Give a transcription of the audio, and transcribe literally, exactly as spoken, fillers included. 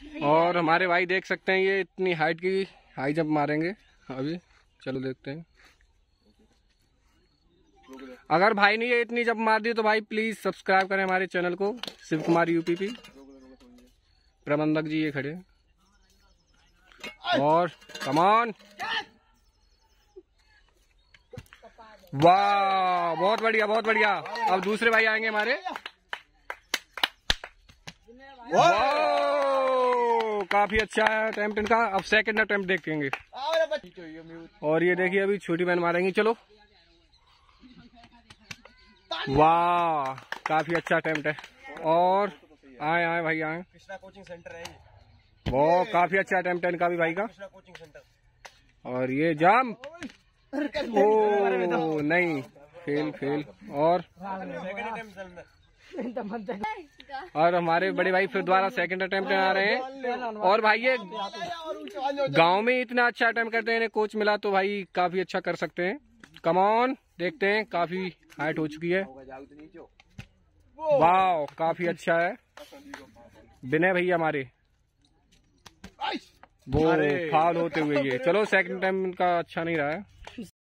और हमारे भाई देख सकते हैं ये इतनी हाइट की हाई जंप मारेंगे अभी। चलो देखते हैं। अगर भाई ने ये इतनी जंप मार दी तो भाई प्लीज सब्सक्राइब करें हमारे चैनल को। शिव कुमार यूपीपी प्रबंधक जी ये खड़े। और कमान, वाह बहुत बढ़िया बहुत बढ़िया। अब दूसरे भाई आएंगे हमारे। वाह काफी अच्छा है अटेम्प्ट इनका। अब सेकंड अटेम्प्ट देखेंगे। और ये देखिए अभी छोटी बहन मारेंगी। चलो वाह काफी अच्छा अटेम्प्ट है। और आए आए भाई आए। कृष्णा कोचिंग सेंटर है। वो काफी अच्छा अटेम्प्ट है इनका भी भाई का। Krishna coaching centre. और ये जंप ओ नहीं फेल फेल। और और हमारे बड़े भाई फिर दोबारा सेकंड अटेम्प्ट आ रहे हैं। और भाई ये गांव में इतना अच्छा अटेम्प्ट करते हैं, इन्हें कोच मिला तो भाई काफी अच्छा कर सकते हैं। कम ऑन देखते हैं। काफी हाइट हो चुकी है। वाह काफी अच्छा है। विनय भैया हमारे वो फाउल होते हुए ये। चलो सेकंड टाइम इनका अच्छा नहीं रहा है।